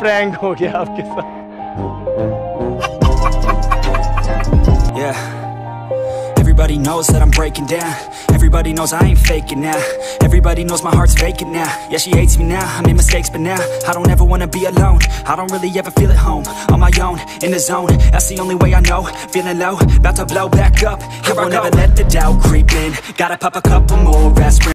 Prank हो गया आपके साथ। Yeah. Everybody knows that I'm breaking down. Everybody knows I ain't faking now. Everybody knows my heart's vacant now. Yeah, she hates me now, I made mistakes but now I don't ever wanna be alone. I don't really ever feel at home. On my own, in the zone, that's the only way I know. Feeling low, about to blow back up. Here I won't ever let the doubt creep in. Gotta pop a couple more aspirin.